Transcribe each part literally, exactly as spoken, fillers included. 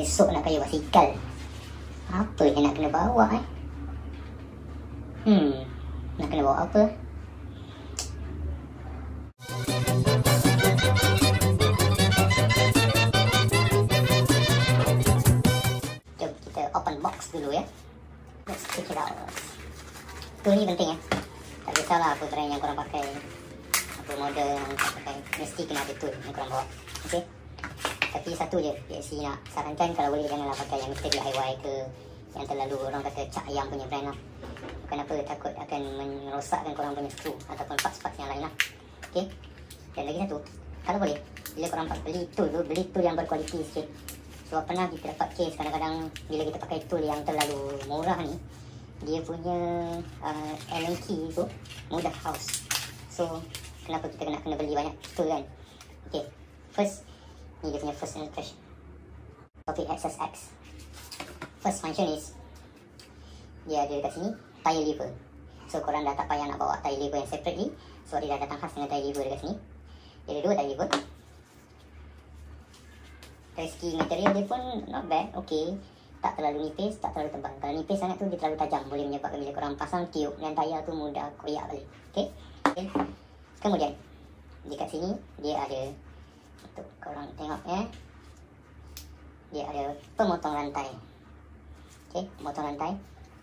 esok nak kayu basikal. Apa yang nak kena bawa eh? Hmm, nak kena bawa apa? Jom kita open box dulu ya. Let's check it out. Tool ni penting ya. Tak kisahlah apa brand yang korang pakai, apa model yang korang pakai, mesti kena ada tool yang korang bawa. Okay. Tapi satu je, P S C nak sarankan kalau boleh janganlah pakai yang mesti D I Y ke, yang terlalu orang kata cak ayam punya brand lah. Kenapa? Takut akan merosakkan korang punya skru ataupun parts-parts yang lain lah. Okay. Dan lagi satu, kalau boleh, bila korang beli tool tu, beli tool yang berkualiti sikit. Sebab pernah kita dapat case kadang-kadang bila kita pakai tool yang terlalu murah ni, dia punya uh, Allen key tu mudah haus. So kenapa kita kena kena beli banyak tool kan? Okay, first ni dia punya first impression. Topic X S X. First function is dia ada dekat sini tire lever. So korang dah tak payah nak bawa tire lever yang separately, sebab dia dah datang khas dengan tire lever dekat sini. Dia ada dua tire lever. Dari segi material dia pun not bad, okay. Tak terlalu nipis, tak terlalu tebal. Kalau nipis sangat tu dia terlalu tajam, boleh menyebabkan bila korang pasang tiup dan tayar tu mudah koyak balik. Okay? Okay. Kemudian dekat sini dia ada, untuk korang tengok ya, dia ada pemotong rantai. Okay, pemotong rantai.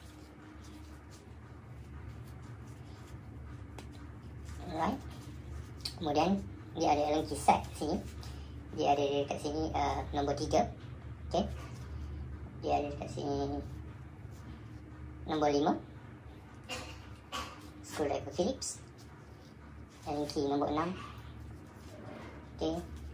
Alright. Kemudian dia ada Allen key set sini. Dia ada dekat sini uh, nombor tiga. Okay. Dia ada dekat sini nombor lima. Screwdriver Phillips. Allen key nombor enam. Okay.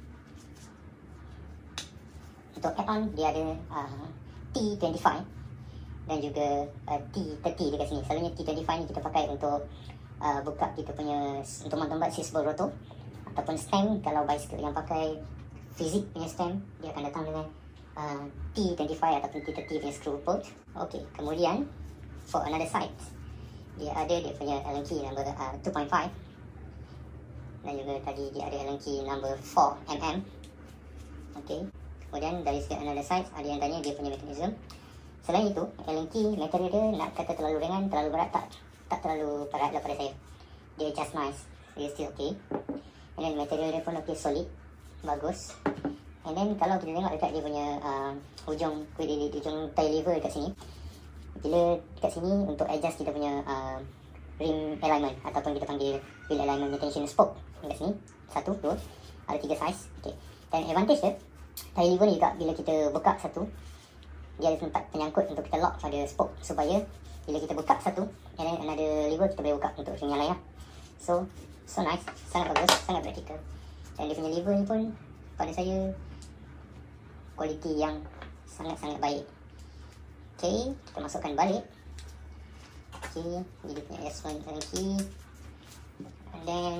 Untuk add-on dia ada uh, T dua puluh lima dan juga uh, T tiga puluh dekat sini. Selalunya T dua puluh lima ni kita pakai untuk uh, buka kita punya, untuk mountain bike switchable rotor ataupun stem. Kalau bicycle yang pakai fizik punya stem, dia akan datang dengan uh, T dua puluh lima ataupun T tiga puluh punya screw bolt. Okay, kemudian for another side dia ada dia punya Allen key number uh, two point five dan juga tadi dia ada Allen key number four millimeter. Okay, kemudian dari segi another side ada yang tanya dia punya mekanisme. Selain itu, Allen key material dia nak kata terlalu ringan, terlalu berat, tak tak terlalu berat lah pada saya. Dia just nice, dia still okay. And then material dia pun okay, solid, bagus. And then kalau kita tengok dekat dia punya uh, hujung kuili, hujung tail lever dekat sini, bila dekat sini untuk adjust kita punya uh, rim alignment ataupun kita panggil wheel alignment tension spoke dekat sini, satu, dua, ada tiga size. Okay. Dan advantage dia, tail lever ni juga bila kita buka satu, dia ada tempat penyangkut untuk kita lock pada spoke, supaya bila kita buka satu, and then another lever kita boleh buka untuk rim yang lain lah. So, so nice, sangat bagus, sangat praktikal. Dan dia punya lever ni pun pada saya kualiti yang sangat-sangat baik. Okay, kita masukkan balik. Okay, dia punya adjustment key. And then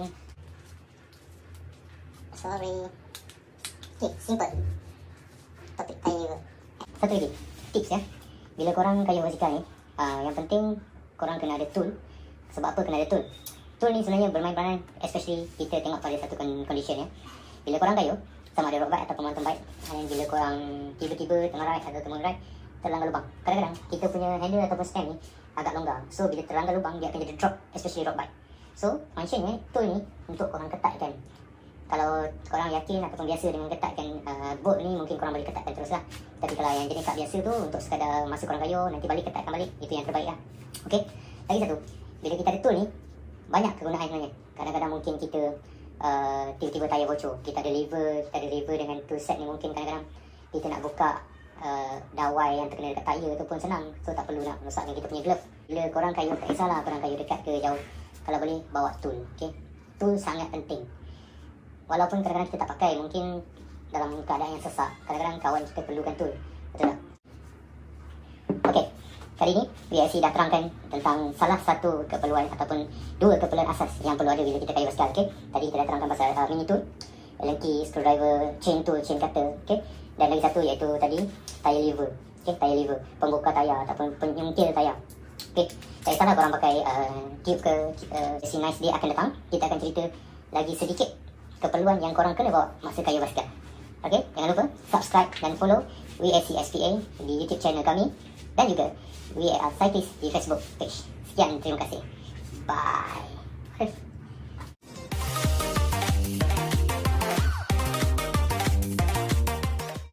sorry. Okay, simple. Topik tire lever. Satu lagi tips ya, bila korang kayu basikal ni, uh, yang penting korang kena ada tool. Sebab apa kena ada tool? Tool ni sebenarnya bermain peranan, especially kita tengok pada satu condition ya. Bila korang kayu, sama ada road bike ataupun mountain bike, dan bila korang tiba-tiba tengah ride atau tengah ride terlanggar lubang, kadang-kadang kita punya handle ataupun stem ni agak longgar. So bila terlanggar lubang, dia akan jadi drop, especially road bike. So functionnya tool ni untuk korang ketatkan. Kalau korang yakin ataupun biasa dengan ketatkan uh, bolt ni, mungkin korang boleh ketatkan terus lah. Tapi kalau yang jenis kat biasa tu, untuk sekadar masa korang kayu, nanti balik ketatkan balik, itu yang terbaik lah. Okay, lagi satu, bila kita ada tool ni, banyak kegunaan sebenarnya. Kadang-kadang mungkin kita uh, tiba-tiba tayar bocor, kita ada lever, kita ada lever dengan tool set ni, mungkin kadang-kadang kita nak buka uh, dawai yang terkena dekat tayar tu pun senang. So tak perlu nak merosakkan kita punya glove. Bila korang kayu, tak kisahlah korang kayu dekat ke jauh, kalau boleh bawa tool. Okay, tool sangat penting. Walaupun kadang-kadang kita tak pakai, mungkin dalam keadaan yang sesak, kadang-kadang kawan kita perlukan tool. Betul tak? Okay, kali ni P S C dah terangkan tentang salah satu keperluan ataupun dua keperluan asas yang perlu ada bila kita kayu basikal. Okay, tadi kita dah terangkan pasal uh, mini tool, Allen key, screwdriver, chain tool, chain cutter. Okay, dan lagi satu iaitu tadi tire lever. Okay, tire lever, pembuka tayar ataupun penyungkil tayar. Okay, tak kisahlah korang pakai uh, tube ke, uh, si nice day akan datang, kita akan cerita lagi sedikit keperluan yang korang kena bawa masa kayu basikal. Okay, jangan lupa subscribe dan follow W A C S P A di YouTube channel kami dan juga W A R Cyclist di Facebook page. Sekian, terima kasih. Bye.